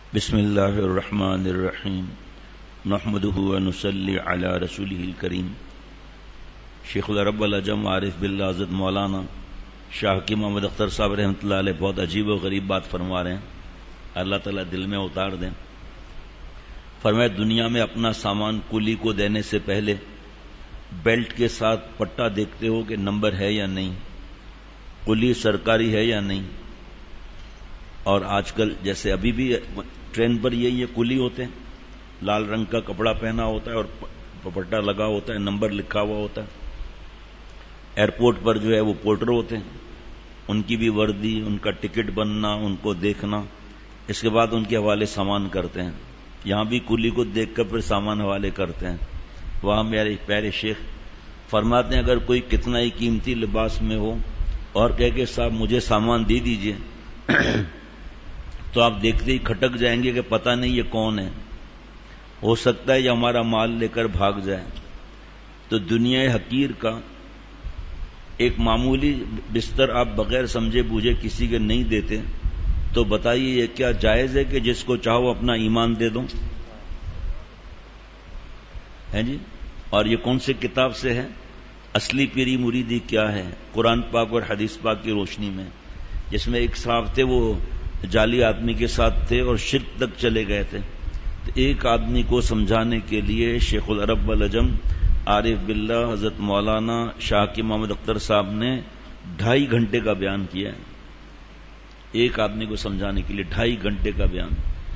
بسم اللہ الرحمن الرحیم نحمده ونصلی علی رسوله الکریم۔ شیخ العرب العجم عارف باللہ حضرت مولانا شاہ کی محمد اختر صاحب رحمۃ اللہ علیہ بہت عجیب و غریب بات فرما رہے ہیں، اللہ تعالیٰ دل میں اتار دیں۔ فرمایا دنیا میں اپنا سامان کلی کو دینے سے پہلے بیلٹ کے ساتھ پٹا دیکھتے ہو کہ نمبر ہے یا نہیں، کلی سرکاری ہے یا نہیں۔ اور آج کل جیسے ابھی بھی ٹرین پر یہ کلی ہوتے ہیں، لال رنگ کا کپڑا پہنا ہوتا ہے اور پٹا لگا ہوتا ہے، نمبر لکھا ہوا ہوتا ہے۔ ایئرپورٹ پر جو ہے وہ پورٹر ہوتے ہیں، ان کی بھی وردی، ان کا ٹکٹ بننا، ان کو دیکھنا، اس کے بعد ان کے حوالے سامان کرتے ہیں۔ یہاں بھی کلی کو دیکھ کر پھر سامان حوالے کرتے ہیں۔ وہاں میرے پیارے شیخ فرماتے ہیں اگر کوئی کتنا ہی قیمتی لباس میں ہو اور کہے کہ صاحب مجھے سامان دے دیجئے تو آپ دیکھتے ہی کھٹک جائیں گے کہ پتہ نہیں یہ کون ہے، ہو سکتا ہے یہ ہمارا مال لے کر بھاگ جائے۔ تو دنیا حقیر کا ایک معمولی بستر آپ بغیر سمجھے بوجھے کسی کے نہیں دیتے، تو بتائیے یہ کیا جائز ہے کہ جس کو چاہو اپنا ایمان دے دو؟ ہے جی؟ اور یہ کون سے کتاب سے ہے؟ اصلی پیری مریدی کیا ہے؟ قرآن پاک اور حدیث پاک کی روشنی میں، جس میں ایک صاحب تھے وہ جعلی آدمی کے ساتھ تھے اور شرک تک چلے گئے تھے، تو ایک آدمی کو سمجھانے کے لیے شیخ العرب العجم عارف باللہ حضرت مولانا شاہ کی محمد اختر صاحب نے 2.5 گھنٹے کا بیان کیا ہے۔ ایک آدمی کو سمجھانے کے لیے 2.5 گھنٹے کا بیان۔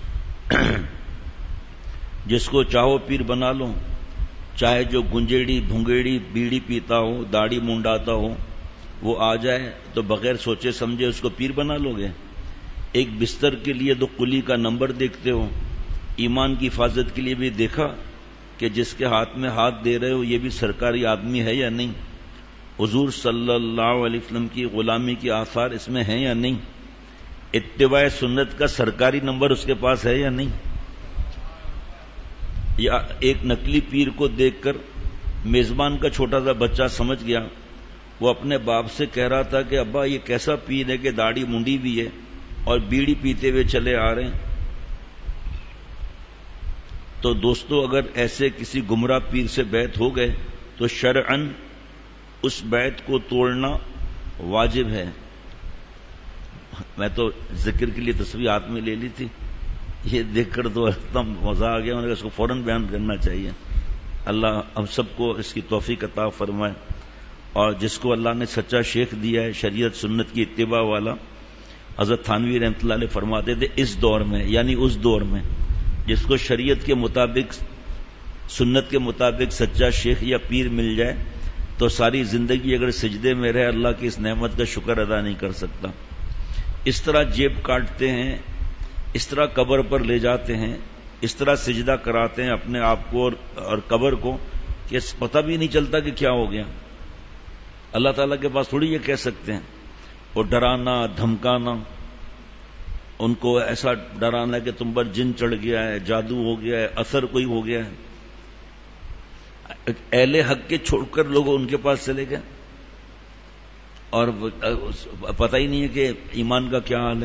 جس کو چاہو پیر بنا لو، چاہے جو گنجیڑی بھنگیڑی بیڑی پیتا ہو، داڑھی منڈاتا ہو، وہ آ جائے تو بغیر سوچے سمجھے اس کو پیر بنا لو گے؟ ایک بستر کے لیے تو کلی کا نمبر دیکھتے ہو، ایمان کی حفاظت کے لیے بھی دیکھا کہ جس کے ہاتھ میں ہاتھ دے رہے ہو یہ بھی سرکاری آدمی ہے یا نہیں؟ حضور صلی اللہ علیہ وسلم کی غلامی کی آثار اس میں ہیں یا نہیں؟ اتباع سنت کا سرکاری نمبر اس کے پاس ہے یا نہیں؟ یا ایک نقلی پیر کو دیکھ کر میزبان کا چھوٹا سا بچہ سمجھ گیا، وہ اپنے باپ سے کہہ رہا تھا کہ ابا یہ کیسا پیر ہے کہ داڑھی منڈی بھی ہے اور بیڑی پیتے ہوئے چلے آ رہے ہیں۔ تو دوستو اگر ایسے کسی گمراہ پیر سے بیعت ہو گئے تو شرعاً اس بیعت کو توڑنا واجب ہے۔ میں تو ذکر کے لیے تصویر ہاتھ میں لے لی تھی، یہ دیکھ کر تو ایک دم مزہ آ گیا، میں نے اس کو فوراً بیان کرنا چاہیے۔ اللہ ہم سب کو اس کی توفیق عطا فرمائے، اور جس کو اللہ نے سچا شیخ دیا ہے شریعت سنت کی اتباع والا، حضرت تھانوی رحمۃ اللہ علیہ فرماتے تھے اس دور میں، یعنی اس دور میں جس کو شریعت کے مطابق سنت کے مطابق سچا شیخ یا پیر مل جائے تو ساری زندگی اگر سجدے میں رہے اللہ کی اس نعمت کا شکر ادا نہیں کر سکتا۔ اس طرح جیب کاٹتے ہیں، اس طرح قبر پر لے جاتے ہیں، اس طرح سجدہ کراتے ہیں اپنے آپ کو اور قبر کو کہ پتہ بھی نہیں چلتا کہ کیا ہو گیا۔ اللہ تعالیٰ کے پاس تھوڑی یہ کہہ سکتے ہیں، اور ڈرانا دھمکانا، ان کو ایسا ڈرانا کہ تم پر جن چڑھ گیا ہے، جادو ہو گیا ہے، اثر کوئی ہو گیا ہے۔ اہل حق کے چھوڑ کر لوگ ان کے پاس چلے گئے اور پتہ ہی نہیں ہے کہ ایمان کا کیا حال ہے۔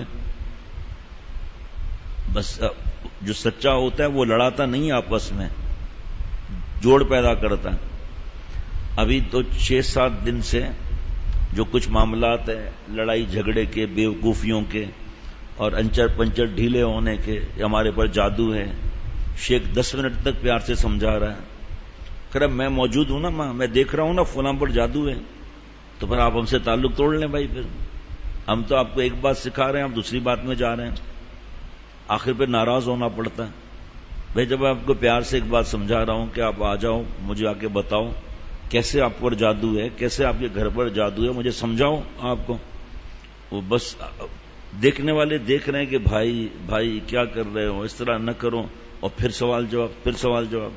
بس جو سچا ہوتا ہے وہ لڑاتا نہیں آپس میں، جوڑ پیدا کرتا ہے۔ ابھی تو 6-7 دن سے جو کچھ معاملات ہیں لڑائی جھگڑے کے، بیوقوفیوں کے اور انچر پنچر ڈھیلے ہونے کے، ہمارے پر جادو ہے، شیخ 10 منٹ تک پیار سے سمجھا رہا ہے، کہ میں موجود ہوں نا، میں دیکھ رہا ہوں نا فلاں پر جادو ہے، تو پھر آپ ہم سے تعلق توڑ لیں بھائی، پھر ہم تو آپ کو ایک بات سکھا رہے ہیں، آپ دوسری بات میں جا رہے ہیں، آخر پہ ناراض ہونا پڑتا ہے۔ بھائی جب آپ کو پیار سے ایک بات سمجھا رہا ہوں کہ آپ آ جاؤ، مجھے آ کے بتاؤ کیسے آپ پر جادو ہے، کیسے آپ کے گھر پر جادو ہے، مجھے سمجھاؤ آپ کو، وہ بس دیکھنے والے دیکھ رہے ہیں کہ بھائی کیا کر رہے ہو، اس طرح نہ کرو، اور پھر سوال جواب۔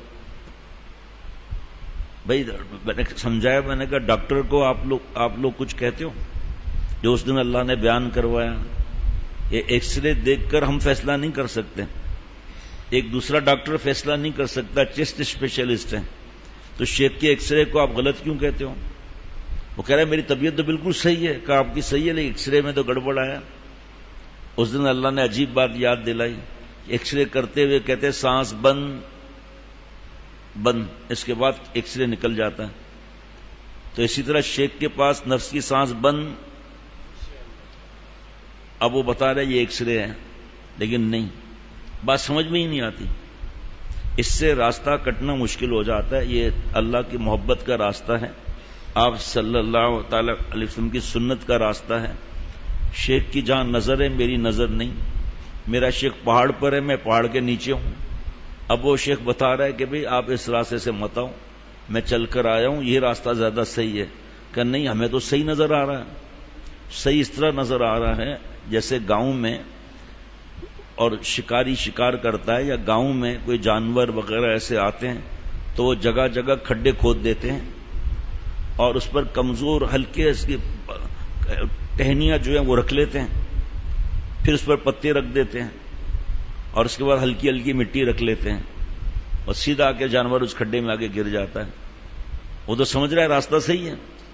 بھائی میں نے سمجھایا، میں نے کہا ڈاکٹر کو آپ لوگ کچھ کہتے ہو؟ جو اس دن اللہ نے بیان کروایا، یہ ایکس رے دیکھ کر ہم فیصلہ نہیں کر سکتے، ایک دوسرا ڈاکٹر فیصلہ نہیں کر سکتا، چیسٹ اسپیشلسٹ ہیں، تو شیخ کے ایکس رے کو آپ غلط کیوں کہتے ہو؟ وہ کہہ رہے میری طبیعت تو بالکل صحیح ہے، کہ آپ کی صحیح ہے لیکن ایکس رے میں تو گڑبڑ آیا۔ اس دن اللہ نے عجیب بات یاد دلائی ایکس رے کرتے ہوئے کہتے ہیں سانس بند بند، اس کے بعد ایکس رے نکل جاتا ہے. تو اسی طرح شیخ کے پاس نفس کی سانس بند، اب وہ بتا رہا ہے یہ ایکس رے ہے، لیکن نہیں، بات سمجھ میں ہی نہیں آتی. اس سے راستہ کٹنا مشکل ہو جاتا ہے. یہ اللہ کی محبت کا راستہ ہے، آپ صلی اللہ تعالی علیہ وسلم کی سنت کا راستہ ہے. شیخ کی جہاں نظر ہے میری نظر نہیں، میرا شیخ پہاڑ پر ہے، میں پہاڑ کے نیچے ہوں. اب وہ شیخ بتا رہا ہے کہ بھئی آپ اس راستے سے مت آؤ، میں چل کر آیا ہوں، یہ راستہ زیادہ صحیح ہے. کہ نہیں، ہمیں تو صحیح نظر آ رہا ہے. صحیح اس طرح نظر آ رہا ہے جیسے گاؤں میں اور شکاری شکار کرتا ہے، یا گاؤں میں کوئی جانور وغیرہ ایسے آتے ہیں تو وہ جگہ جگہ کھڈے کھود دیتے ہیں اور اس پر کمزور ہلکے اس کی ٹہنیاں جو ہیں وہ رکھ لیتے ہیں، پھر اس پر پتے رکھ دیتے ہیں اور اس کے بعد ہلکی ہلکی مٹی رکھ لیتے ہیں اور سیدھا آ کے جانور اس کھڈے میں آگے گر جاتا ہے. وہ تو سمجھ رہا ہے راستہ صحیح ہے.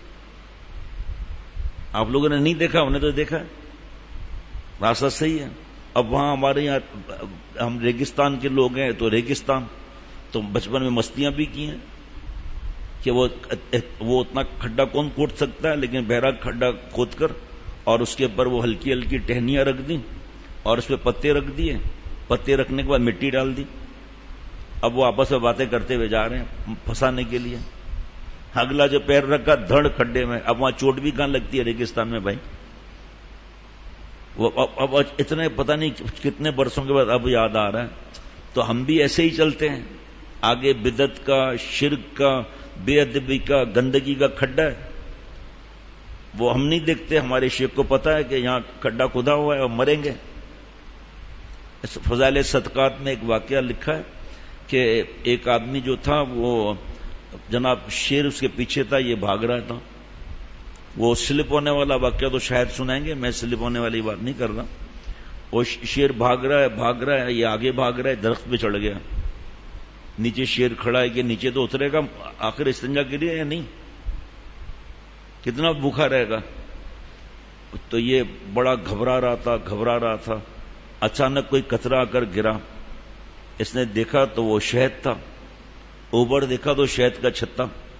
آپ لوگوں نے نہیں دیکھا، ہم نے تو دیکھا راستہ صحیح ہے. اب وہاں ہمارے یہاں ہم ریگستان کے لوگ ہیں تو ریگستان، تو بچپن میں مستیاں بھی کی ہیں کہ وہ اتنا کھڈا کون کھود سکتا ہے، لیکن بہرا کھڈا کھود کر اور اس کے اوپر وہ ہلکی ہلکی ٹہنیاں رکھ دیں اور اس پہ پتے رکھ دیے، پتے رکھنے کے بعد مٹی ڈال دی. اب وہ آپس میں باتیں کرتے ہوئے جا رہے ہیں پھنسانے کے لیے. اگلا جو پیر رکھا دھڑ کھڈے میں. اب وہاں چوٹ بھی کہاں لگتی ہے ریگستان میں بھائی. وہ اب اتنے پتہ نہیں کتنے برسوں کے بعد اب یاد آ رہا ہے. تو ہم بھی ایسے ہی چلتے ہیں، آگے بدعت کا، شرک کا، بے ادبی کا، گندگی کا کھڈا ہے، وہ ہم نہیں دیکھتے. ہمارے شیخ کو پتا ہے کہ یہاں کھڈا کھدا ہوا ہے اور مریں گے. فضائل صدقات میں ایک واقعہ لکھا ہے کہ ایک آدمی جو تھا وہ جناب شیر اس کے پیچھے تھا، یہ بھاگ رہا تھا. وہ سلپ ہونے والا واقعہ تو شاید سنائیں گے، میں سلپ ہونے والی بات نہیں کر رہا. وہ شیر بھاگ رہا ہے، یہ آگے بھاگ رہا ہے، درخت پہ چڑھ گیا. نیچے شیر کھڑا ہے کہ نیچے تو اترے گا، آخر استنجا کری ہے یا نہیں، کتنا بھوکا رہے گا. تو یہ بڑا گھبرا رہا تھا. اچانک کوئی قطرہ آ کر گرا. اس نے دیکھا تو وہ شہد تھا، اوبر دیکھا تو شہد کا چھتا.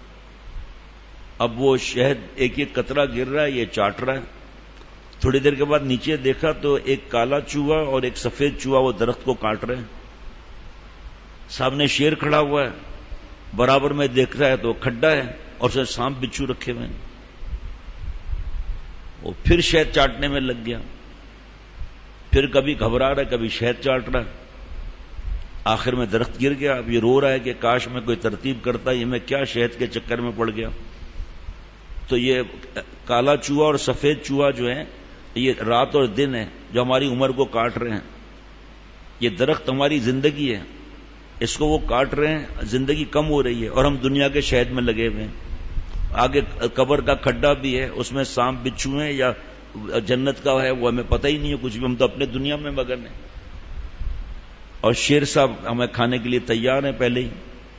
اب وہ شہد ایک ایک قطرہ گر رہا ہے، یہ چاٹ رہا ہے. تھوڑی دیر کے بعد نیچے دیکھا تو ایک کالا چوہا اور ایک سفید چوہا وہ درخت کو کاٹ رہے ہیں. سامنے شیر کھڑا ہوا ہے، برابر میں دیکھ رہا ہے تو کھڈا ہے اور اس میں سانپ بچھو رکھے ہوئے ہیں. وہ پھر شہد چاٹنے میں لگ گیا، پھر کبھی گھبرا رہا ہے، کبھی شہد چاٹ رہا ہے. آخر میں درخت گر گیا. اب یہ رو رہا ہے کہ کاش میں کوئی ترتیب کرتا، یہ میں کیا شہد کے چکر میں پڑ گیا. تو یہ کالا چوہا اور سفید چوہا جو ہے، یہ رات اور دن ہے جو ہماری عمر کو کاٹ رہے ہیں. یہ درخت ہماری زندگی ہے، اس کو وہ کاٹ رہے ہیں، زندگی کم ہو رہی ہے اور ہم دنیا کے شہد میں لگے ہوئے ہیں. آگے قبر کا کھڈا بھی ہے، اس میں سانپ بچھو ہیں یا جنت کا ہے وہ ہمیں پتہ ہی نہیں ہے کچھ بھی. ہم تو اپنے دنیا میں مگن ہیں اور شیر صاحب ہمیں کھانے کے لیے تیار ہیں پہلے ہی.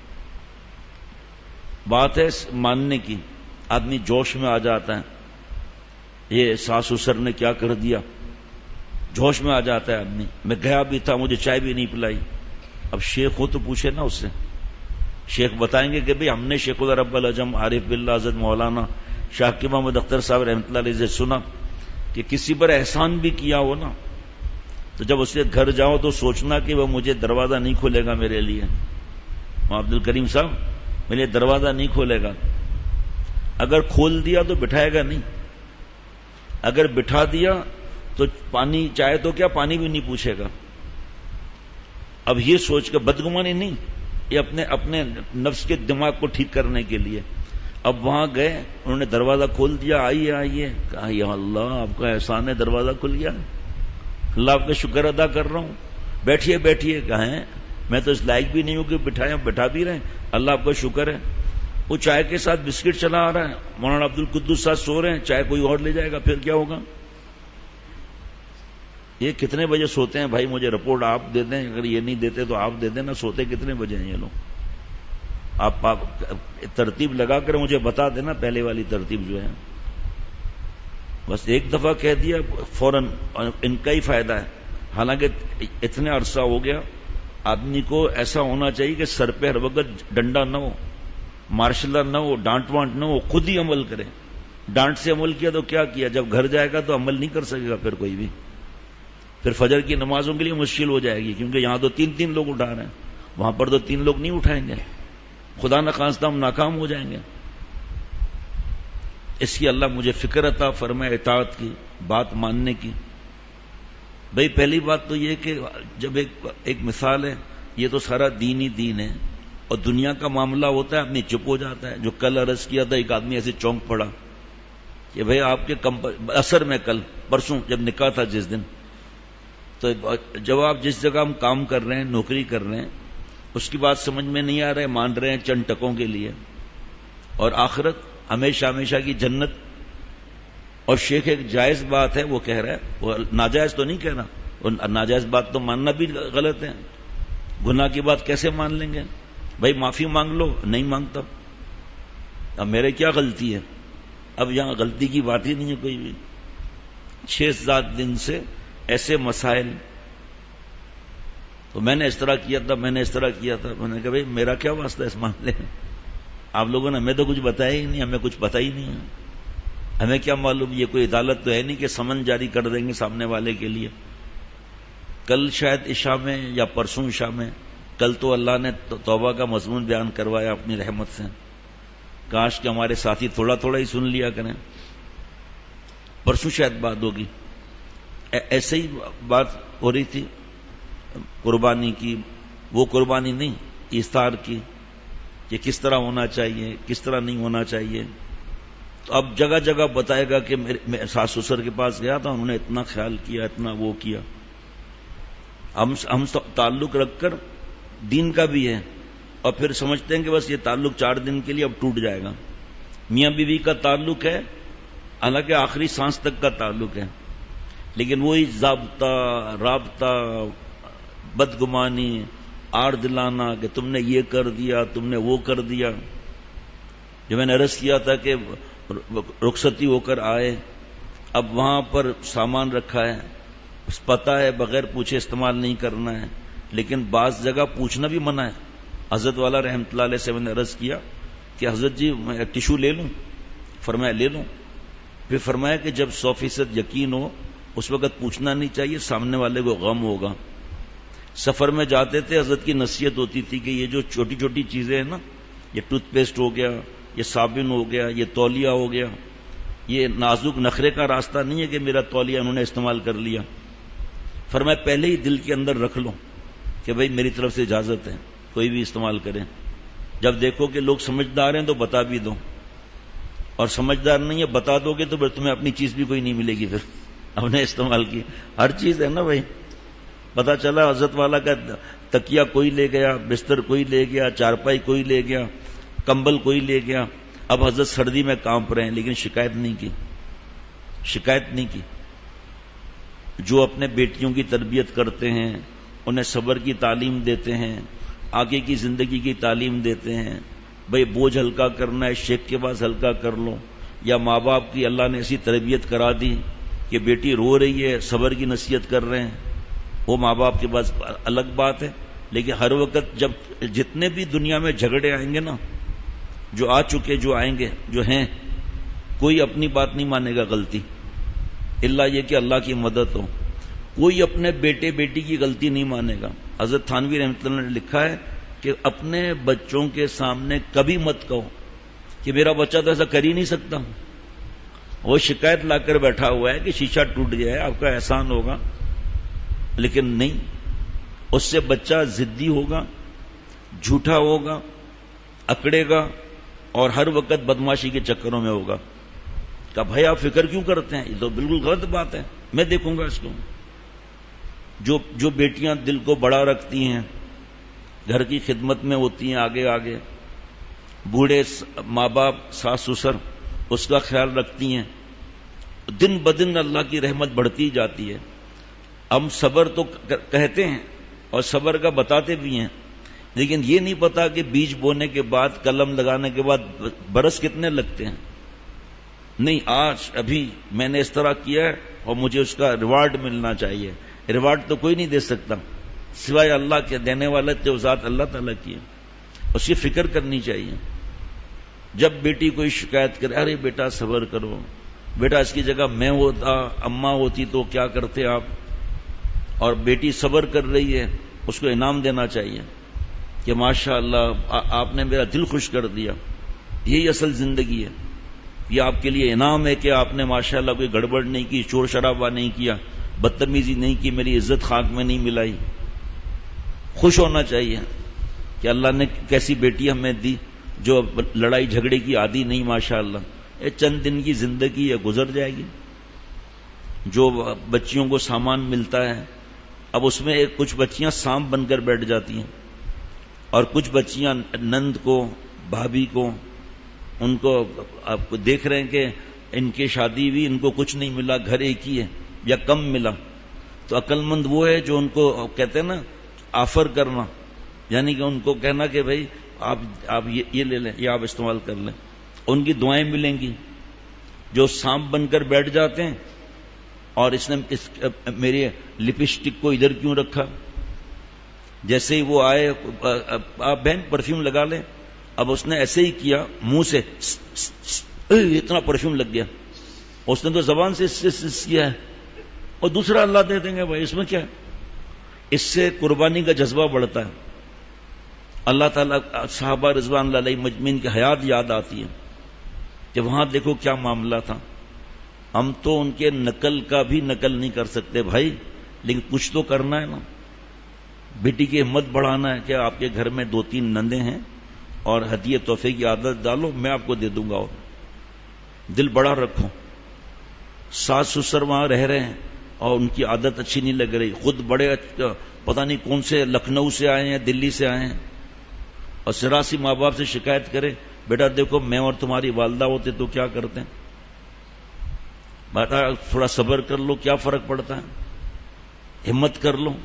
بات ہے ماننے کی. آدمی جوش میں آ جاتا ہے، یہ ساس سسر نے کیا کر دیا، جوش میں آ جاتا ہے آدمی. میں گیا بھی تھا، مجھے چائے بھی نہیں پلائی. اب شیخ ہو تو پوچھے نا اس سے. شیخ بتائیں گے کہ بھئی ہم نے شیخ الرب العجم عارف باللہ حضرت مولانا شاکر محمد اختر صاحب رحمۃ اللہ علیہ سے سنا کہ کسی پر احسان بھی کیا ہو نا، تو جب اس کے گھر جاؤ تو سوچنا کہ وہ مجھے دروازہ نہیں کھولے گا میرے لیے. عبد الکریم صاحب میرے لیے دروازہ نہیں کھولے گا. اگر کھول دیا تو بٹھائے گا نہیں، اگر بٹھا دیا تو پانی چاہے تو کیا پانی بھی نہیں پوچھے گا. اب یہ سوچ کر بدگمانی نہیں، یہ اپنے نفس کے دماغ کو ٹھیک کرنے کے لیے. اب وہاں گئے، انہوں نے دروازہ کھول دیا، آئیے. کہا یا اللہ آپ کا احسان ہے، دروازہ کھل گیا، اللہ آپ کا شکر ادا کر رہا ہوں. بیٹھیے. کہیں میں تو اس لائق بھی نہیں ہوں کہ بٹھا بھی رہے. اللہ آپ کا شکر ہے. وہ چائے کے ساتھ بسکٹ چلا آ رہا ہے. مولانا عبد القدوس صاحب سو رہے ہیں، چائے کوئی اور لے جائے گا، پھر کیا ہوگا. یہ کتنے بجے سوتے ہیں بھائی؟ مجھے رپورٹ آپ دے دیں، اگر یہ نہیں دیتے تو آپ دے دیں نا. سوتے کتنے بجے ہیں یہ لوگ؟ آپ ترتیب لگا کر مجھے بتا دینا، پہلے والی ترتیب جو ہے. بس ایک دفعہ کہہ دیا فوراً، ان کا ہی فائدہ ہے. حالانکہ اتنے عرصہ ہو گیا، آدمی کو ایسا ہونا چاہیے کہ سر پہ ہر وقت ڈنڈا نہ ہو، مارشلہ نہ ہو، ڈانٹ وانٹ نہ ہو، خود ہی عمل کرے. ڈانٹ سے عمل کیا تو کیا کیا، جب گھر جائے گا تو عمل نہیں کر سکے گا پھر کوئی بھی. پھر فجر کی نمازوں کے لیے مشکل ہو جائے گی، کیونکہ یہاں تو 3 لوگ اٹھا رہے ہیں، وہاں پر تو 3 لوگ نہیں اٹھائیں گے، خدا نخواستہ ہم ناکام ہو جائیں گے. اس کی اللہ مجھے فکر عطا فرمائے اطاعت کی، بات ماننے کی. بھئی پہلی بات تو یہ کہ جب ایک مثال ہے، یہ تو سارا دین ہی دین ہے، اور دنیا کا معاملہ ہوتا ہے آدمی چپ ہو جاتا ہے. جو کل عرض کیا تھا، ایک آدمی ایسے چونک پڑا کہ بھئی آپ کے اثر میں کل پرسوں جب نکاح تھا جس دن، تو جب آپ جس جگہ ہم کام کر رہے ہیں، نوکری کر رہے ہیں، اس کی بات سمجھ میں نہیں آ رہا ہے، مان رہے ہیں چند ٹکوں کے لیے، اور آخرت ہمیشہ ہمیشہ کی جنت. اور شیخ ایک جائز بات ہے وہ کہہ رہا ہے، وہ ناجائز تو نہیں کہہ رہا، اور ناجائز بات تو ماننا بھی غلط ہے. گناہ کی بات کیسے مان لیں گے؟ بھائی معافی مانگ لو، نہیں مانگتا، اب میرے کیا غلطی ہے؟ اب یہاں غلطی کی بات ہی نہیں ہے کوئی بھی. 6-7 دن سے ایسے مسائل، تو میں نے اس طرح کیا تھا، میں نے اس طرح کیا تھا. میں نے کہا بھائی میرا کیا واسطہ اس معاملے میں؟ آپ لوگوں نے ہمیں تو کچھ بتایا ہی نہیں، ہمیں کچھ پتہ ہی نہیں ہے. ہمیں کیا معلوم؟ یہ کوئی عدالت تو ہے نہیں کہ سمن جاری کر دیں گے سامنے والے کے لیے. کل شاید عشاء میں یا پرسوں عشاء میں، کل تو اللہ نے توبہ کا مضمون بیان کروایا اپنی رحمت سے. کاش کہ ہمارے ساتھی تھوڑا تھوڑا ہی سن لیا کریں. پرسوں شاید بات ہوگی، ایسے ہی بات ہو رہی تھی قربانی کی. وہ قربانی نہیں، ایثار کی، کہ کس طرح ہونا چاہیے، کس طرح نہیں ہونا چاہیے. تو اب جگہ جگہ بتائے گا کہ میں ساس سسر کے پاس گیا تھا، انہوں نے اتنا خیال کیا، اتنا وہ کیا. ہم تعلق رکھ کر دین کا بھی ہے، اور پھر سمجھتے ہیں کہ بس یہ تعلق 4 دن کے لیے اب ٹوٹ جائے گا. میاں بیوی کا تعلق ہے، حالانکہ آخری سانس تک کا تعلق ہے، لیکن وہی ضابطہ، رابطہ، بدگمانی، آڑ دلانا کہ تم نے یہ کر دیا، تم نے وہ کر دیا. جو میں نے عرض کیا تھا کہ رخصتی ہو کر آئے، اب وہاں پر سامان رکھا ہے، پتہ ہے بغیر پوچھے استعمال نہیں کرنا ہے، لیکن بعض جگہ پوچھنا بھی منع ہے. حضرت والا رحمۃ اللہ علیہ سے میں نے عرض کیا کہ حضرت جی میں ٹیشو لے لوں؟ فرمایا لے لوں. پھر فرمایا کہ جب 100% یقین ہو اس وقت پوچھنا نہیں چاہیے، سامنے والے کو غم ہوگا. سفر میں جاتے تھے، حضرت کی نصیحت ہوتی تھی کہ یہ جو چھوٹی چھوٹی چیزیں ہیں نا، یہ ٹوتھ پیسٹ ہو گیا، یہ صابن ہو گیا، یہ تولیہ ہو گیا، یہ نازک نخرے کا راستہ نہیں ہے کہ میرا تولیہ انہوں نے استعمال کر لیا. فرمایا پہلے ہی دل کے اندر رکھ لو کہ بھئی میری طرف سے اجازت ہے، کوئی بھی استعمال کریں. جب دیکھو کہ لوگ سمجھدار ہیں تو بتا بھی دو، اور سمجھدار نہیں ہے بتا دو گے تو پھر تمہیں اپنی چیز بھی کوئی نہیں ملے گی. پھر ہم نے استعمال کی ہر چیز ہے نا بھائی. پتا چلا حضرت والا کا تکیہ کوئی لے گیا، بستر کوئی لے گیا، چارپائی کوئی لے گیا، کمبل کوئی لے گیا. اب حضرت سردی میں کانپ رہے ہیں لیکن شکایت نہیں کی، شکایت نہیں کی. جو اپنے بیٹیوں کی تربیت کرتے ہیں، انہیں صبر کی تعلیم دیتے ہیں، آگے کی زندگی کی تعلیم دیتے ہیں. بھئی بوجھ ہلکا کرنا ہے، شیخ کے پاس ہلکا کر لو. یا ماں باپ کی اللہ نے ایسی تربیت کرا دی کہ بیٹی رو رہی ہے، صبر کی نصیحت کر رہے ہیں، وہ ماں باپ کے پاس الگ بات ہے. لیکن ہر وقت جب جتنے بھی دنیا میں جھگڑے آئیں گے نا، جو آ چکے، جو آئیں گے، جو ہیں، کوئی اپنی بات نہیں مانے گا غلطی، اللہ یہ کہ اللہ کی مدد ہو. کوئی اپنے بیٹے بیٹی کی غلطی نہیں مانے گا. حضرت تھانوی رحمۃ اللہ نے لکھا ہے کہ اپنے بچوں کے سامنے کبھی مت کہو کہ میرا بچہ تو ایسا کر ہی نہیں سکتا. وہ شکایت لا کر بیٹھا ہوا ہے کہ شیشہ ٹوٹ گیا ہے، آپ کا احسان ہوگا، لیکن نہیں. اس سے بچہ ضدی ہوگا، جھوٹا ہوگا، اکڑے گا، اور ہر وقت بدماشی کے چکروں میں ہوگا. کہ بھائی آپ فکر کیوں کرتے ہیں؟ یہ تو بالکل غلط بات ہے، میں دیکھوں گا اس کو. جو بیٹیاں دل کو بڑا رکھتی ہیں، گھر کی خدمت میں ہوتی ہیں، آگے آگے بوڑھے ماں باپ، ساس سسر اس کا خیال رکھتی ہیں، دن بدن اللہ کی رحمت بڑھتی جاتی ہے. ہم صبر تو کہتے ہیں اور صبر کا بتاتے بھی ہیں، لیکن یہ نہیں پتا کہ بیج بونے کے بعد، قلم لگانے کے بعد برس کتنے لگتے ہیں. نہیں، آج ابھی میں نے اس طرح کیا ہے اور مجھے اس کا ریوارڈ ملنا چاہیے. ریوارڈ تو کوئی نہیں دے سکتا سوائے اللہ کے، دینے والا تو ذات اللہ تعالیٰ کی ہے. اس کی فکر کرنی چاہیے. جب بیٹی کوئی شکایت کرے، ارے بیٹا صبر کرو، بیٹا اس کی جگہ میں ہوتا، اماں ہوتی تو کیا کرتے آپ، اور بیٹی صبر کر رہی ہے، اس کو انعام دینا چاہیے کہ ماشاءاللہ آپ نے میرا دل خوش کر دیا. یہی اصل زندگی ہے. یہ آپ کے لیے انعام ہے کہ آپ نے ماشاءاللہ کوئی گڑبڑ نہیں کی، شور شرابہ نہیں کیا، بدتمیزی نہیں کی، میری عزت خاک میں نہیں ملائی. خوش ہونا چاہیے کہ اللہ نے کیسی بیٹی ہمیں دی جو لڑائی جھگڑے کی عادی نہیں. ماشاءاللہ یہ چند دن کی زندگی ہے، گزر جائے گی. جو بچیوں کو سامان ملتا ہے، اب اس میں کچھ بچیاں سانپ بن کر بیٹھ جاتی ہیں، اور کچھ بچیاں نند کو، بھابھی کو، ان کو آپ کو دیکھ رہے ہیں کہ ان کی شادی ہوئی، ان کو کچھ نہیں ملا، گھر ایک ہی ہے یا کم ملا. تو عقل مند وہ ہے جو ان کو کہتے ہیں نا آفر کرنا، یعنی کہ ان کو کہنا کہ بھائی آپ یہ لے لیں یا آپ استعمال کر لیں، ان کی دعائیں ملیں گی. جو سانپ بن کر بیٹھ جاتے ہیں، اور اس نے میری لپسٹک کو ادھر کیوں رکھا، جیسے ہی وہ آئے آپ بہن پرفیوم لگا لیں، اب اس نے ایسے ہی کیا منہ سے اتنا پرفیوم لگ گیا، اس نے تو زبان سے کیا ہے، اور دوسرا اللہ دے دیں گے. بھائی اس میں کیا ہے؟ اس سے قربانی کا جذبہ بڑھتا ہے. اللہ تعالیٰ صحابہ رضوان اللہ علیہ مجمعین کی حیات یاد آتی ہے کہ وہاں دیکھو کیا معاملہ تھا. ہم تو ان کے نقل کا بھی نقل نہیں کر سکتے بھائی، لیکن کچھ تو کرنا ہے نا. بیٹی کی ہمت بڑھانا ہے کہ آپ کے گھر میں 2-3 نندیں ہیں اور ہدیے تحفے کی عادت ڈالو، میں آپ کو دے دوں گا. اور دل بڑا رکھو. ساس سسر وہاں رہ رہے ہیں اور ان کی عادت اچھی نہیں لگ رہی، خود بڑے پتہ نہیں کون سے لکھنؤ سے آئے ہیں، دلی سے آئے ہیں، اور سراسی ماں باپ سے شکایت کرے بیٹا دیکھو میں اور تمہاری والدہ ہوتے تو کیا کرتے ہیں. بیٹا تھوڑا صبر کر لو، کیا فرق پڑتا ہے، ہمت کر لو.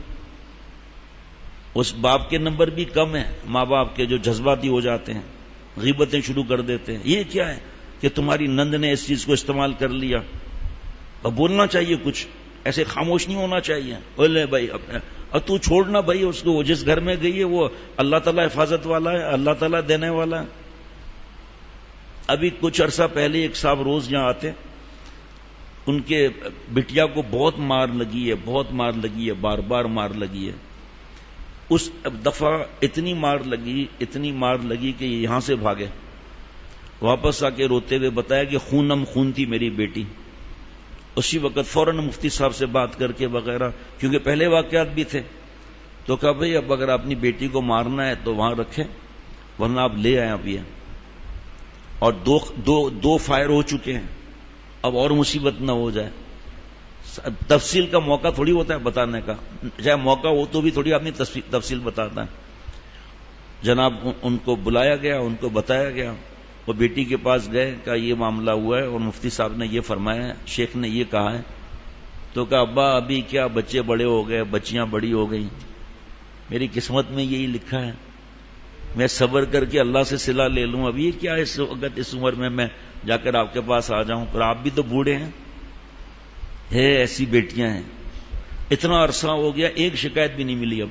اس باپ کے نمبر بھی کم ہیں، ماں باپ کے جو جذباتی ہو جاتے ہیں، غیبتیں شروع کر دیتے ہیں. یہ کیا ہے کہ تمہاری نند نے اس چیز کو استعمال کر لیا. اب بولنا چاہیے کچھ، ایسے خاموش نہیں ہونا چاہیے. بولے بھائی اور تو چھوڑنا بھائی اس کو، جس گھر میں گئی ہے وہ اللہ تعالیٰ حفاظت والا ہے، اللہ تعالیٰ دینے والا ہے. ابھی کچھ عرصہ پہلے ایک صاحب روز یہاں آتے، ان کے بٹیا کو بہت مار لگی ہے، بہت مار لگی ہے، بار بار مار لگی ہے. اس دفعہ اتنی مار لگی کہ یہاں سے بھاگے. واپس آ کے روتے ہوئے بتایا کہ خونم خون تھی میری بیٹی. اسی وقت فوراً مفتی صاحب سے بات کر کے وغیرہ، کیونکہ پہلے واقعات بھی تھے، تو کہا بھئی اب اگر اپنی بیٹی کو مارنا ہے تو وہاں رکھیں، ورنہ آپ لے آئیں اب یہ. اور دو فائر ہو چکے ہیں، اب اور مصیبت نہ ہو جائے. تفصیل کا موقع تھوڑی ہوتا ہے بتانے کا، چاہے موقع ہو تو بھی تھوڑی اپنی تفصیل بتاتا ہے. جناب ان کو بلایا گیا، ان کو بتایا گیا، وہ بیٹی کے پاس گئے، کہا یہ معاملہ ہوا ہے اور مفتی صاحب نے یہ فرمایا ہے، شیخ نے یہ کہا ہے. تو کہا ابا ابھی کیا، بچے بڑے ہو گئے، بچیاں بڑی ہو گئی، میری قسمت میں یہی لکھا ہے، میں صبر کر کے اللہ سے صلہ لے لوں. اب یہ کیا اس وقت اس عمر میں جا کر آپ کے پاس آ جاؤں، پر آپ بھی تو بوڑھے ہیں. ہے ایسی بیٹیاں ہیں. اتنا عرصہ ہو گیا ایک شکایت بھی نہیں ملی. اب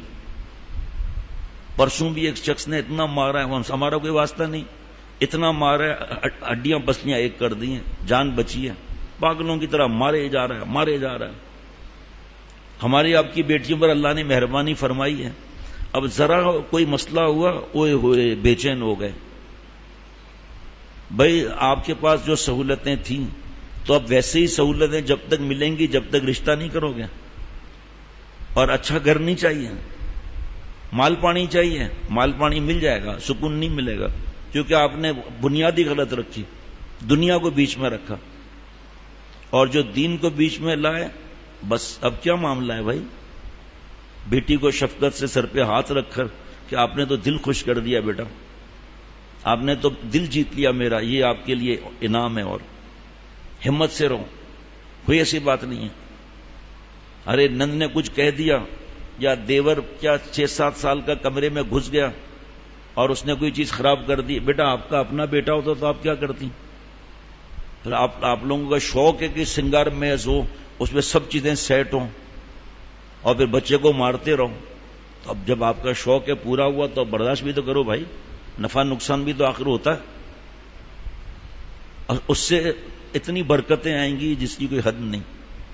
پرسوں بھی ایک شخص نے اتنا مارا ہے، ہمارا کوئی واسطہ نہیں، اتنا مارا ہے ہڈیاں پسلیاں ایک کر دی ہیں، جان بچی ہے، پاگلوں کی طرح مارے جا رہا ہے. ہماری آپ کی بیٹیوں پر اللہ نے مہربانی فرمائی ہے. اب ذرا کوئی مسئلہ ہوا اوئے ہوئے بے چین ہو گئے. بھائی آپ کے پاس جو سہولتیں تھیں تو اب ویسے ہی سہولتیں جب تک ملیں گی جب تک رشتہ نہیں کرو گے. اور اچھا گھر نہیں چاہیے، مال پانی چاہیے، مال پانی مل جائے گا، سکون نہیں ملے گا، کیونکہ آپ نے بنیادی غلط رکھی، دنیا کو بیچ میں رکھا اور جو دین کو بیچ میں لائے. بس اب کیا معاملہ ہے بھائی. بیٹی کو شفقت سے سر پہ ہاتھ رکھ کر کہ آپ نے تو دل خوش کر دیا بیٹا، آپ نے تو دل جیت لیا میرا، یہ آپ کے لیے انعام ہے، اور ہمت سے رہو، کوئی ایسی بات نہیں ہے. ارے نند نے کچھ کہہ دیا یا دیور کیا 6-7 سال کا کمرے میں گھس گیا اور اس نے کوئی چیز خراب کر دی، بیٹا آپ کا اپنا بیٹا ہوتا تو آپ کیا کرتی. پھر آپ لوگوں کا شوق ہے کہ سنگار میز ہو، اس میں سب چیزیں سیٹ ہوں، اور پھر بچے کو مارتے رہو. تو اب جب آپ کا شوق ہے پورا ہوا تو برداشت بھی تو کرو بھائی, نفع نقصان بھی تو آخر ہوتا ہے. اور اس سے اتنی برکتیں آئیں گی جس کی کوئی حد نہیں.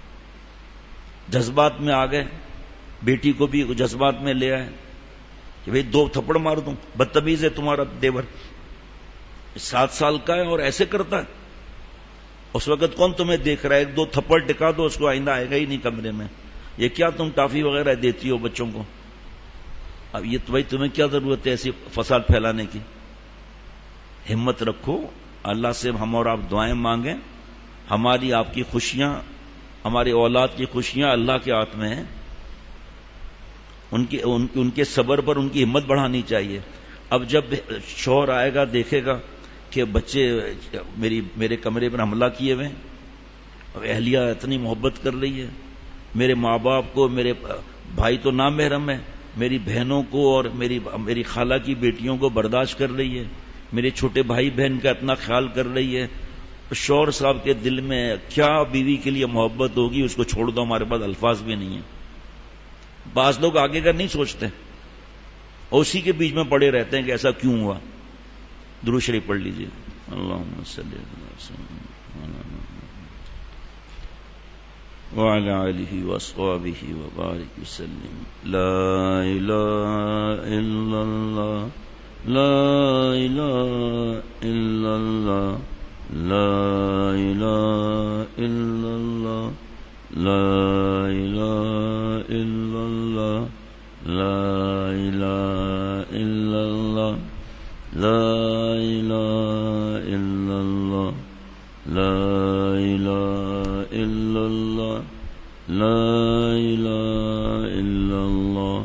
جذبات میں آ گئے, بیٹی کو بھی جذبات میں لے آئے کہ بھئی 2 تھپڑ مار دوں, بدتمیز ہے تمہارا دیور, 7 سال کا ہے اور ایسے کرتا ہے. اس وقت کون تمہیں دیکھ رہا ہے؟ 1-2 تھپڑ ٹکا دو, اس کو آئندہ آئے گا ہی نہیں کمرے میں. یہ کیا تم ٹافی وغیرہ دیتی ہو بچوں کو؟ اب یہ تو بھائی تمہیں کیا ضرورت ہے ایسی فساد پھیلانے کی؟ ہمت رکھو, اللہ سے ہم اور آپ دعائیں مانگیں. ہماری آپ کی خوشیاں, ہماری اولاد کی خوشیاں اللہ کے ہاتھ میں ہیں. ان کے صبر پر ان کی ہمت بڑھانی چاہیے. اب جب شوہر آئے گا دیکھے گا کہ بچے میرے کمرے پر حملہ کیے ہوئے, اہلیہ اتنی محبت کر رہی ہے, میرے ماں باپ کو, میرے بھائی تو نامحرم ہے, میری بہنوں کو اور میری خالہ کی بیٹیوں کو برداشت کر رہی ہے, میرے چھوٹے بھائی بہن کا اتنا خیال کر رہی ہے. شوہر صاحب کے دل میں کیا بیوی کے لیے محبت ہوگی, اس کو چھوڑ دو, ہمارے پاس الفاظ بھی نہیں ہیں. بعض لوگ آگے کا نہیں سوچتے اور اسی کے بیچ میں پڑے رہتے ہیں کہ ایسا کیوں ہوا. درود شریف پڑھ لیجیے. اللہم صلی وعلی آلہ وصحبہ وبارک وسلم. لا الہ الا اللہ, لا الہ الا اللہ, لا الہ الا اللہ, لا الہ الا اللہ, لا الہ الا اللہ, لا الہ الا اللہ, لا الہ الا اللہ, لا الہ الا اللہ,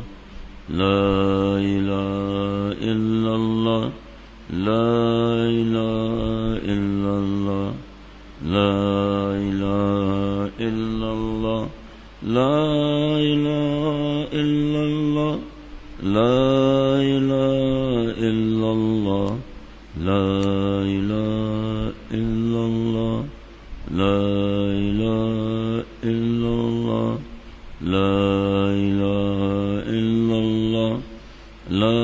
لا الہ الا اللہ, لا الہ الا اللہ, لا الہ الا اللہ, لا الہ الا اللہ, لا الہ الا اللہ, لا الہ الا اللہ, لا الہ الا اللہ, لا الہ الا اللہ, لا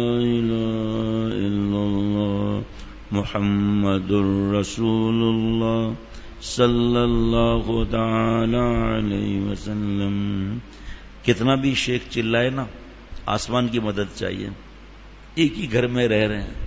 الہ الا اللہ, محمد الرسول اللہ صلی اللہ تعالی علیہ وسلم. کتنا بھی شیخ چلائے نا, آسمان کی مدد چاہیے. ایک ہی گھر میں رہ رہے ہیں,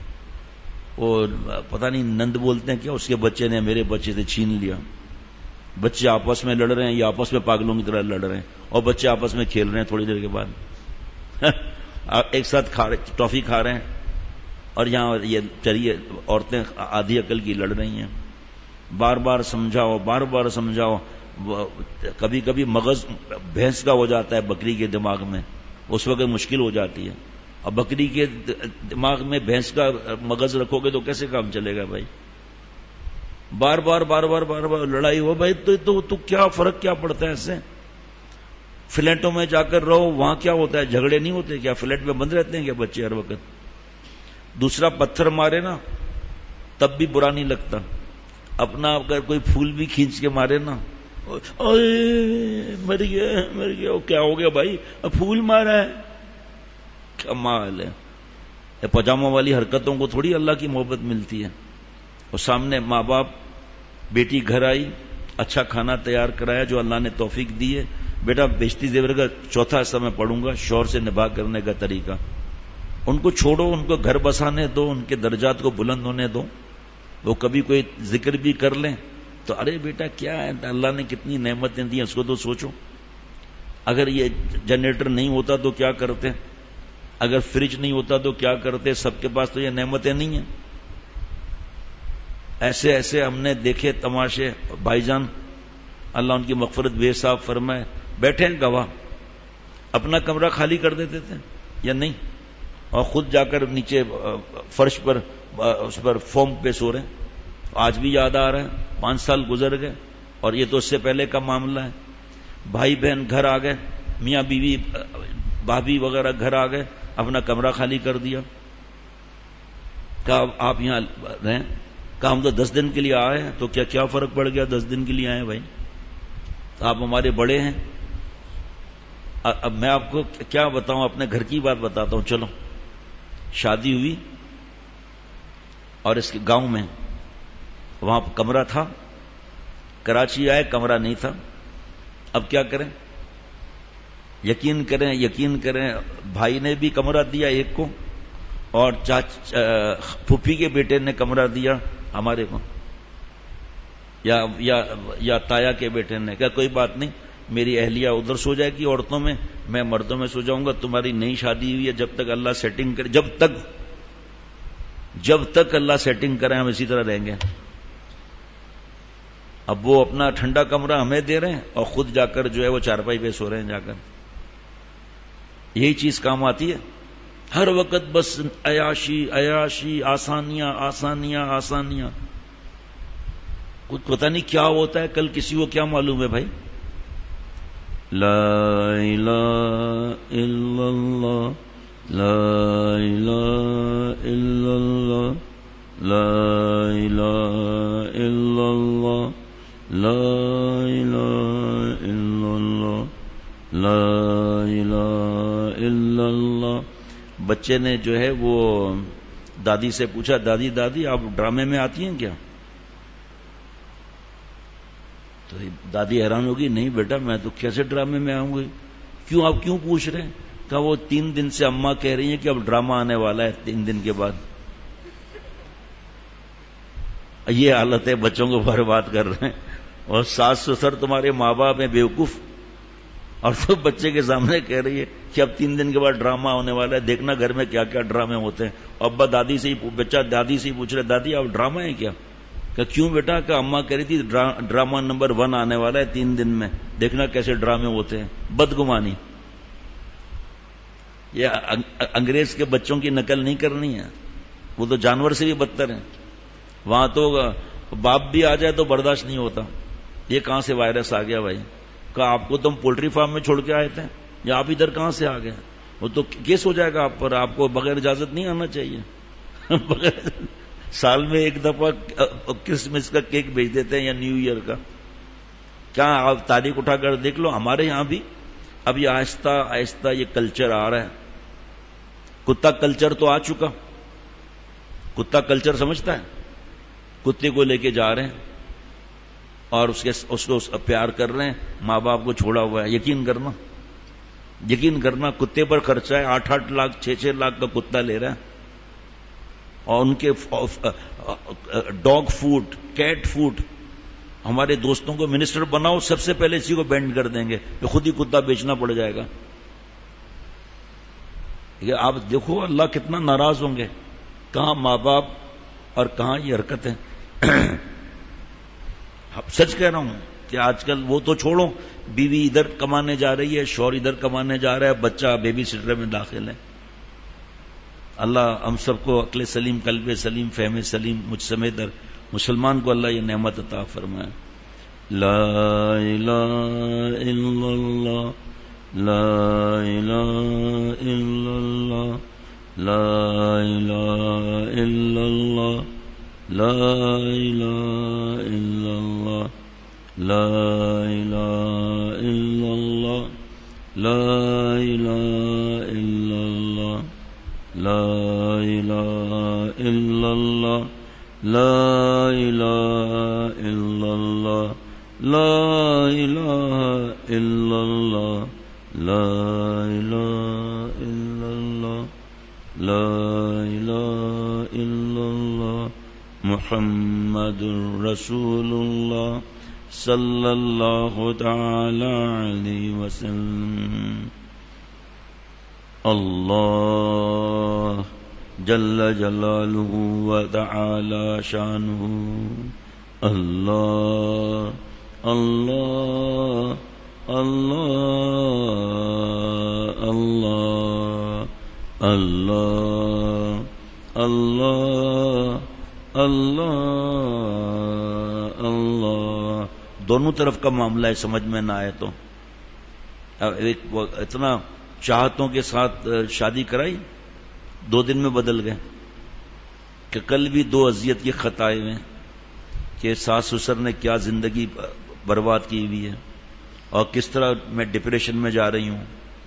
اور پتہ نہیں نند بولتے ہیں کیا, اس کے بچے نے میرے بچے سے چھین لیا. بچے آپس میں لڑ رہے ہیں, یہ آپس میں پاگلوں کی طرح لڑ رہے ہیں, اور بچے آپس میں کھیل رہے ہیں. تھوڑی دیر کے بعد ایک ساتھ ٹافی کھا رہے ہیں, اور یہاں یہ چلیے عورتیں آدھی عقل کی لڑ رہی ہیں. بار بار سمجھاؤ, بار بار سمجھاؤ. کبھی کبھی مغز بھینس کا ہو جاتا ہے بکری کے دماغ میں, اس وقت مشکل ہو جاتی ہے. اب بکری کے دماغ میں بھینس کا مغز رکھو گے تو کیسے کام چلے گا بھائی؟ بار بار بار بار بار بار لڑائی ہو بھائی, تو کیا فرق کیا پڑتا ہے اس سے؟ فلیٹوں میں جا کر رہو, وہاں کیا ہوتا ہے, جھگڑے نہیں ہوتے کیا؟ فلیٹ میں بند رہتے ہیں کیا بچے ہر وقت؟ دوسرا پتھر مارے نا تب بھی برا نہیں لگتا. اپنا اگر کوئی پھول بھی کھینچ کے مارے نا, مر گیا مر گیا, کیا ہو گیا بھائی؟ پھول مارا ہے. کمال ہے. پاجامہ والی حرکتوں کو تھوڑی اللہ کی محبت ملتی ہے. اور سامنے ماں باپ, بیٹی گھر آئی, اچھا کھانا تیار کرایا جو اللہ نے توفیق دی ہے, بیٹا بیشتی زیور کا چوتھا حصہ میں پڑھوں گا, شوہر سے نباہ کرنے کا طریقہ. ان کو چھوڑو, ان کو گھر بسانے دو, ان کے درجات کو بلند ہونے دو. وہ کبھی کوئی ذکر بھی کر لیں تو ارے بیٹا کیا ہے, اللہ نے کتنی نعمتیں دی, اس کو تو سوچو. اگر یہ جنریٹر نہیں ہوتا تو کیا کرتے, اگر فریج نہیں ہوتا تو کیا کرتے, سب کے پاس تو یہ نعمتیں نہیں ہیں. ایسے ایسے ہم نے دیکھے تماشے. بھائی جان اللہ ان کی مغفرت بے حساب فرمائے, بیٹھے ہیں گواہ, اپنا کمرہ خالی کر دیتے تھے یا نہیں, اور خود جا کر نیچے فرش پر اس پر فوم پہ سو رہے ہیں. آج بھی یاد آ رہا ہے, 5 سال گزر گئے, اور یہ تو اس سے پہلے کا معاملہ ہے. بھائی بہن گھر آ گئے, میاں بیوی بھابھی وغیرہ گھر آ گئے, اپنا کمرہ خالی کر دیا. کہا آپ یہاں رہیں, کہا ہم تو 10 دن کے لیے آئے ہیں. تو کیا فرق پڑ گیا 10 دن کے لیے آئے بھائی, آپ ہمارے بڑے ہیں. اب میں آپ کو کیا بتاؤں، اپنے گھر کی بات بتاتا ہوں. چلو، شادی ہوئی اور اس کے گاؤں میں وہاں کمرہ تھا، کراچی آئے کمرہ نہیں تھا. اب کیا کریں؟ یقین کریں بھائی نے بھی کمرہ دیا ایک کو، اور پھوپھی کے بیٹے نے کمرہ دیا ہمارے کو، یا تایا کے بیٹے نے کہا کوئی بات نہیں، میری اہلیہ ادھر سو جائے گی عورتوں میں مردوں میں سو جاؤں گا. تمہاری نئی شادی ہوئی ہے، جب تک اللہ سیٹنگ کرے، جب تک اللہ سیٹنگ کرے ہم اسی طرح رہیں گے. اب وہ اپنا ٹھنڈا کمرہ ہمیں دے رہے ہیں اور خود جا کر جو ہے وہ چارپائی پہ سو رہے ہیں جا کر. یہی چیز کام آتی ہے ہر وقت، بس عیاشی، آسانیاں. کچھ پتہ نہیں کیا ہوتا ہے کل، کسی کو کیا معلوم ہے بھائی. لا الہ الا اللہ، لا الہ الا اللہ، لا الہ الا اللہ، لا الہ الا اللہ، لا الہ الا اللہ. بچے نے جو ہے وہ دادی سے پوچھا، دادی آپ ڈرامے میں آتی ہیں کیا؟ تو دادی حیران ہوگی، نہیں بیٹا میں تو کیسے ڈرامے میں آؤں گی. کیوں، آپ کیوں پوچھ رہے ہیں؟ کہا وہ 3 دن سے اماں کہہ رہی ہیں کہ اب ڈرامہ آنے والا ہے 3 دن کے بعد. یہ حالت ہے، بچوں کو برباد کر رہے ہیں. اور ساس سسر تمہارے ماں باپ ہیں بیوقوف، اور تو بچے کے سامنے کہہ رہی ہے کہ اب 3 دن کے بعد ڈرامہ ہونے والا ہے، دیکھنا گھر میں کیا کیا ڈرامے ہوتے ہیں. ابا بچہ دادی سے ہی پوچھ رہے، دادی اب ڈرامہ ہے کیا؟ کہ کیوں بیٹا؟ کہ اماں کہہ رہی تھی ڈرامہ نمبر 1 آنے والا ہے 3 دن میں، دیکھنا کیسے ڈرامے ہوتے ہیں. بدگمانی. یہ انگریز کے بچوں کی نقل نہیں کرنی ہے، وہ تو جانور سے بھی بدتر ہیں. وہاں تو باپ بھی آ جائے تو برداشت نہیں ہوتا. یہ کہاں سے وائرس آ گیا بھائی؟ کہا آپ کو تم پولٹری فارم میں چھوڑ کے آئے تھے، یا آپ ادھر کہاں سے آ گئے؟ وہ تو کیس ہو جائے گا آپ پر، آپ کو بغیر اجازت نہیں آنا چاہیے. سال میں ایک دفعہ کرسمس کا کیک بھیج دیتے ہیں یا نیو ایئر کا. کیا آپ تاریخ اٹھا کر دیکھ لو، ہمارے یہاں بھی اب یہ آہستہ آہستہ یہ کلچر آ رہا ہے. کتا کلچر تو آ چکا. کتا کلچر سمجھتا ہے؟ کتے کو لے کے جا رہے ہیں اور اس کو پیار کر رہے ہیں، ماں باپ کو چھوڑا ہوا ہے. یقین کرنا کتے پر خرچہ ہے 8-8 لاکھ 6-6 لاکھ کا کتا لے رہا ہے. اور ان کے ڈاگ فوڈ، کیٹ فوڈ. ہمارے دوستوں کو منسٹر بناؤ، سب سے پہلے اسی کو بینڈ کر دیں گے کہ خود ہی کتا بیچنا پڑ جائے گا. یہ آپ دیکھو اللہ کتنا ناراض ہوں گے. کہاں ماں باپ اور کہاں یہ حرکتیں. سچ کہہ رہا ہوں کہ آج کل وہ تو چھوڑو، بیوی ادھر کمانے جا رہی ہے، شوہر ادھر کمانے جا رہا ہے، بچہ بیبی سٹر میں داخل ہے. اللہ ہم سب کو عقل سلیم، قلب سلیم، فہم سلیم، مجھ سمیت مسلمان کو اللہ یہ نعمت عطا فرمائے. لا الہ الا اللہ، لا الہ الا اللہ، لا الہ الا اللہ، لا الہ الا اللہ، لا الہ الا اللہ، لا الہ الا اللہ، لا الہ الا اللہ، لا الہ الا اللہ، لا الہ الا اللہ، لا الہ الا اللہ، لا الہ الا اللہ، محمد رسول اللہ صلی اللہ تعالی علیہ وسلم. اللہ جل جلالہ و تعالی شانہ. اللہ اللہ اللہ اللہ اللہ اللہ اللہ اللہ. دونوں طرف کا معاملہ ہے، سمجھ میں نہ آئے تو. ایک اتنا چاہتوں کے ساتھ شادی کرائی، 2 دن میں بدل گئے. کہ کل بھی 2 اذیت کی خطائیں ہیں کہ ساس سسر نے کیا زندگی برباد کی ہوئی ہے، اور کس طرح میں ڈپریشن میں جا رہی ہوں.